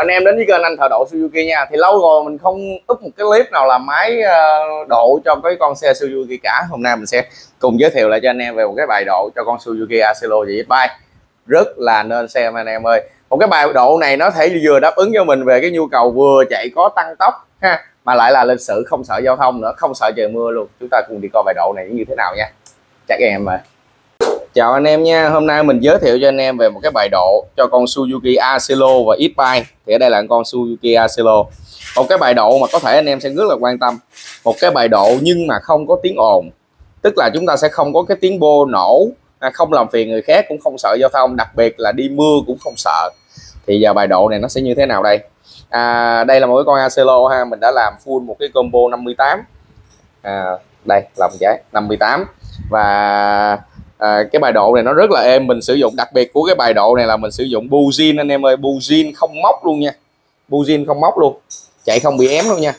anh em đến với kênh anh thợ độ Suzuki nha. Thì lâu rồi mình không up một cái clip nào làm máy độ cho cái con xe Suzuki cả. Hôm nay mình sẽ cùng giới thiệu lại cho anh em về một cái bài độ cho con Suzuki Axelo GX3. Rất là nên xem anh em ơi. Một cái bài độ này nó thể vừa đáp ứng cho mình về cái nhu cầu vừa chạy có tăng tốc ha, mà lại là lịch sự, không sợ giao thông nữa, không sợ trời mưa luôn. Chúng ta cùng đi coi bài độ này như thế nào nha. Chắc em mà. Chào anh em nha, hôm nay mình giới thiệu cho anh em về một cái bài độ cho con Suzuki Axelo và X-Bike. Thì ở đây là con Suzuki Axelo. Một cái bài độ mà có thể anh em sẽ rất là quan tâm. Một cái bài độ nhưng mà không có tiếng ồn. Tức là chúng ta sẽ không có cái tiếng bô nổ, không làm phiền người khác, cũng không sợ giao thông, đặc biệt là đi mưa cũng không sợ. Thì giờ bài độ này nó sẽ như thế nào đây? Đây là một cái con Axelo ha, mình đã làm full một cái combo 58. Đây lòng trái 58 và cái bài độ này nó rất là êm. Mình sử dụng đặc biệt của cái bài độ này là mình sử dụng bu zin anh em ơi, bu zin không móc luôn nha, bu zin không móc luôn, chạy không bị ém luôn nha,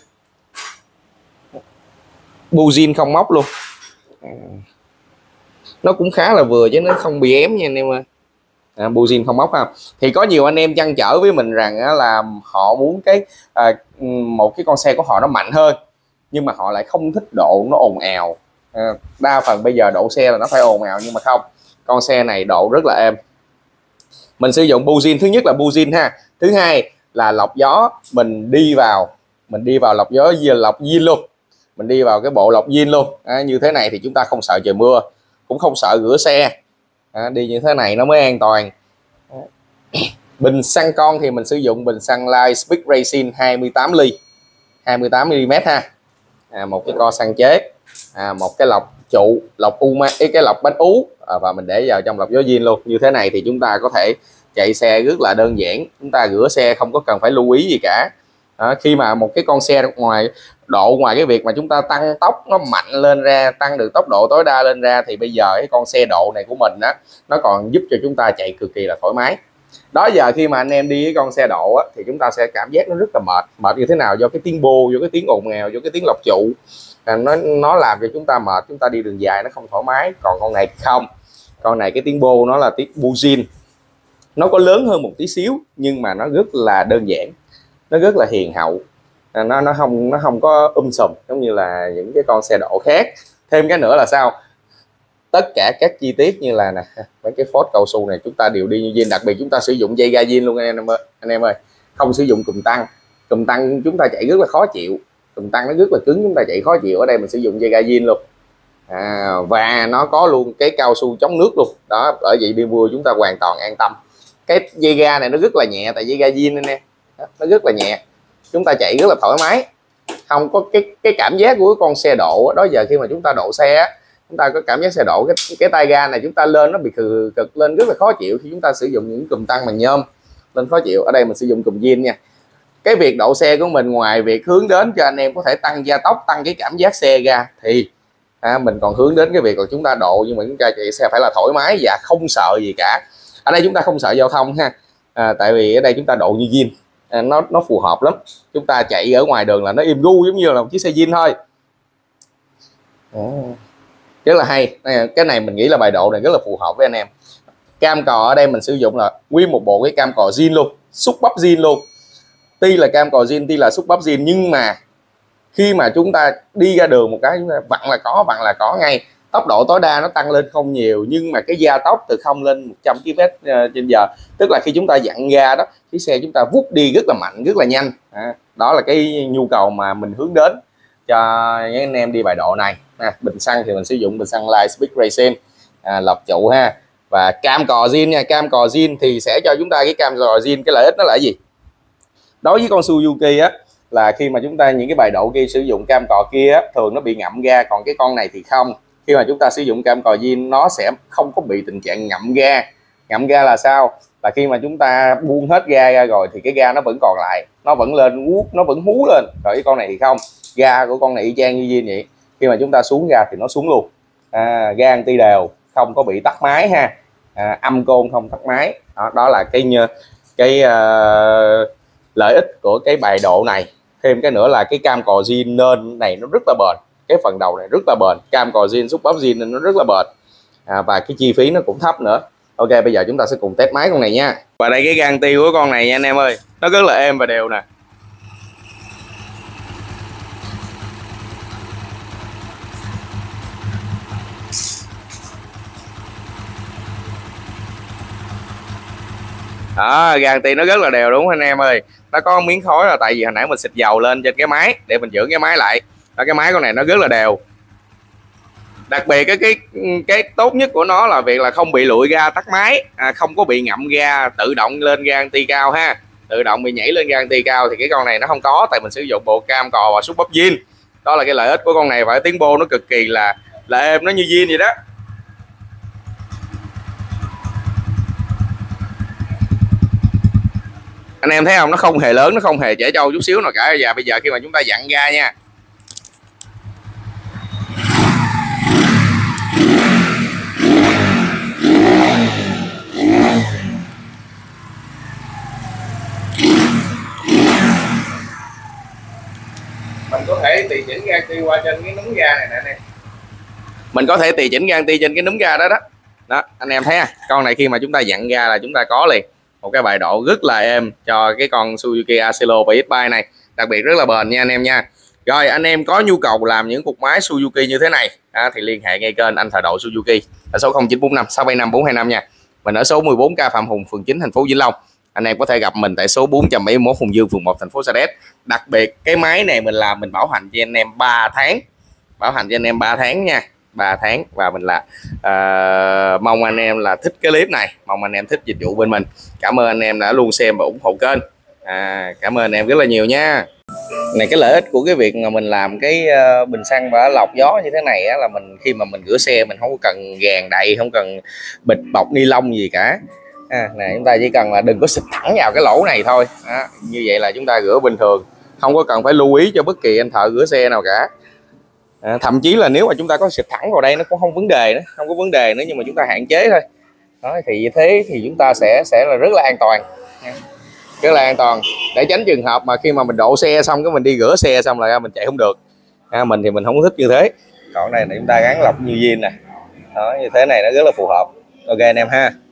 bu zin không móc luôn. Nó cũng khá là vừa chứ nó không bị ém nha anh em ơi. Bu zin không móc ha. Thì có nhiều anh em trăn trở với mình rằng là họ muốn cái một cái con xe của họ nó mạnh hơn, nhưng mà họ lại không thích độ nó ồn ào. Đa phần bây giờ độ xe là nó phải ồn ào, nhưng mà không, con xe này độ rất là êm. Mình sử dụng bu zin, thứ nhất là bu zin ha, thứ hai là lọc gió. Mình đi vào lọc gió, lọc zin luôn, mình đi vào cái bộ lọc zin luôn. Như thế này thì chúng ta không sợ trời mưa, cũng không sợ rửa xe. Đi như thế này nó mới an toàn. Bình xăng con thì mình sử dụng bình xăng Lightspeed Racing 28 ly 28 mm ha. Một cái co xăng chế, một cái lọc trụ, lọc cái lọc bánh ú, và mình để vào trong lọc gió zin luôn. Như thế này thì chúng ta có thể chạy xe rất là đơn giản, chúng ta rửa xe không có cần phải lưu ý gì cả. Khi mà một cái con xe ngoài cái việc mà chúng ta tăng tốc nó mạnh lên ra, tăng được tốc độ tối đa lên ra, thì bây giờ cái con xe độ này của mình á, nó còn giúp cho chúng ta chạy cực kỳ là thoải mái. Đó giờ khi mà anh em đi với con xe độ á, thì chúng ta sẽ cảm giác nó rất là mệt như thế nào? Do cái tiếng bô, do cái tiếng ồn ào, do cái tiếng lọc trụ, nó làm cho chúng ta mệt, chúng ta đi đường dài nó không thoải mái. Còn con này không, con này cái tiếng bô nó là tiếng bu zin, nó có lớn hơn một tí xíu nhưng mà nó rất là đơn giản, nó rất là hiền hậu. Nó không có sùm giống như là những cái con xe độ khác. Thêm cái nữa là sao, tất cả các chi tiết như là nè, mấy cái phốt cao su này chúng ta đều đi như zin. Đặc biệt chúng ta sử dụng dây ga zin luôn anh em ơi, không sử dụng cùm tăng chúng ta chạy rất là khó chịu, cùm tăng nó rất là cứng, chúng ta chạy khó chịu. Ở đây mình sử dụng dây ga zin luôn. Và nó có luôn cái cao su chống nước luôn đó, bởi vậy đi mưa chúng ta hoàn toàn an tâm. Cái dây ga này nó rất là nhẹ, tại dây ga zin anh em, nó rất là nhẹ, chúng ta chạy rất là thoải mái, không có cái cảm giác của con xe độ đó. Giờ khi mà chúng ta độ xe, chúng ta có cảm giác xe độ, cái tay ga này chúng ta lên nó bị cực lên, rất là khó chịu khi chúng ta sử dụng những cùm tăng bằng nhôm, lên khó chịu. Ở đây mình sử dụng cùm zin nha. Cái việc độ xe của mình ngoài việc hướng đến cho anh em có thể tăng gia tốc, tăng cái cảm giác xe ra, thì mình còn hướng đến cái việc là chúng ta độ nhưng mà chúng ta chạy xe phải là thoải mái và không sợ gì cả. Ở đây chúng ta không sợ giao thông ha, tại vì ở đây chúng ta độ như zin, nó phù hợp lắm. Chúng ta chạy ở ngoài đường là nó im gu giống như là một chiếc xe zin thôi. Rất là hay. Cái này mình nghĩ là bài độ này rất là phù hợp với anh em. Cam cò ở đây mình sử dụng là nguyên một bộ cái cam cò zin luôn, xúc bắp zin luôn. Tuy là cam cò zin, tuy là xúc bắp zin, nhưng mà khi mà chúng ta đi ra đường một cái, chúng ta vặn là có ngay. Tốc độ tối đa nó tăng lên không nhiều, nhưng mà cái gia tốc từ 0 lên 100 km/h, tức là khi chúng ta dặn ga đó, chiếc xe chúng ta vút đi rất là mạnh, rất là nhanh. Đó là cái nhu cầu mà mình hướng đến cho những anh em đi bài độ này. Bình xăng thì mình sử dụng bình xăng Lightspeed Racing, lọc trụ ha, và cam cò zin nha. Cam cò zin thì sẽ cho chúng ta cái cam cò zin, cái lợi ích nó là gì? Đối với con Suzuki á, là khi mà chúng ta những cái bài độ kia sử dụng cam cò kia á, thường nó bị ngậm ga, còn cái con này thì không. Khi mà chúng ta sử dụng cam cò zin nó sẽ không có bị tình trạng ngậm ga. Ngậm ga là sao? Là khi mà chúng ta buông hết ga ra rồi thì cái ga nó vẫn còn lại, nó vẫn lên, nó vẫn hú lên. Rồi cái con này thì không, ga của con này y chang như zin vậy, khi mà chúng ta xuống ga thì nó xuống luôn. Ga anti đều, không có bị tắt máy ha, âm côn không tắt máy. Đó là cái lợi ích của cái bài độ này. Thêm cái nữa là cái cam cò zin nên này nó rất là bền, cái phần đầu này rất là bền, cam cò zin xúc bắp zin nên nó rất là bền, và cái chi phí nó cũng thấp nữa. Ok, bây giờ chúng ta sẽ cùng test máy con này nha. Và đây cái gang tiêu của con này nha anh em ơi, nó rất là êm và đều nè. Đó, gang ti nó rất là đều đúng không anh em ơi. Nó có miếng khói là tại vì hồi nãy mình xịt dầu lên trên cái máy để mình giữ cái máy lại. Đó, cái máy con này nó rất là đều. Đặc biệt cái tốt nhất của nó là việc là không bị lụi ga tắt máy, không có bị ngậm ga, tự động lên gang ti cao ha, tự động bị nhảy lên gang ti cao thì cái con này nó không có, tại mình sử dụng bộ cam cò và xúc bắp zin. Đó là cái lợi ích của con này, và cái tiếng bô nó cực kỳ là êm, nó như zin vậy đó. Anh em thấy không, nó không hề lớn, nó không hề trẻ trâu chút xíu nào cả. Và bây giờ khi mà chúng ta dặn ga nha, mình có thể tùy chỉnh gang ti qua trên cái núm ga này nè anh em. Mình có thể tùy chỉnh gang ti trên cái núm ga đó đó. Đó, anh em thấy con này khi mà chúng ta dặn ga là chúng ta có liền một cái bài độ rất là êm cho cái con Suzuki Asilo PX3 này, đặc biệt rất là bền nha anh em nha. Rồi anh em có nhu cầu làm những cục máy Suzuki như thế này thì liên hệ ngay kênh anh Thợ Độ Suzuki ở số 0945 675 425 nha. Mình ở số 14K Phạm Hùng, phường 9, thành phố Vĩnh Long. Anh em có thể gặp mình tại số 471 Hùng Dương, phường 1, thành phố Sa Đéc. Đặc biệt cái máy này mình làm mình bảo hành cho anh em 3 tháng, bảo hành cho anh em 3 tháng nha, 3 tháng. Và mình là mong anh em là thích cái clip này, mong anh em thích dịch vụ bên mình. Cảm ơn anh em đã luôn xem và ủng hộ kênh. Cảm ơn anh em rất là nhiều nha. Này, cái lợi ích của cái việc mà mình làm cái bình xăng và lọc gió như thế này là mình khi mà mình rửa xe mình không có cần gàn đầy, không cần bịch bọc ni lông gì cả. Này, chúng ta chỉ cần là đừng có xịt thẳng vào cái lỗ này thôi. Như vậy là chúng ta rửa bình thường, không có cần phải lưu ý cho bất kỳ anh thợ rửa xe nào cả. Thậm chí là nếu mà chúng ta có xịt thẳng vào đây nó cũng không vấn đề nữa, không có vấn đề nữa, nhưng mà chúng ta hạn chế thôi. Đó, thì như thế thì chúng ta sẽ là rất là an toàn, rất là an toàn, để tránh trường hợp mà khi mà mình đổ xe xong cái mình đi rửa xe xong là mình chạy không được. Mình thì mình không thích như thế. Còn này là chúng ta gắn lọc như zin nè, đó, như thế này nó rất là phù hợp. Ok anh em ha.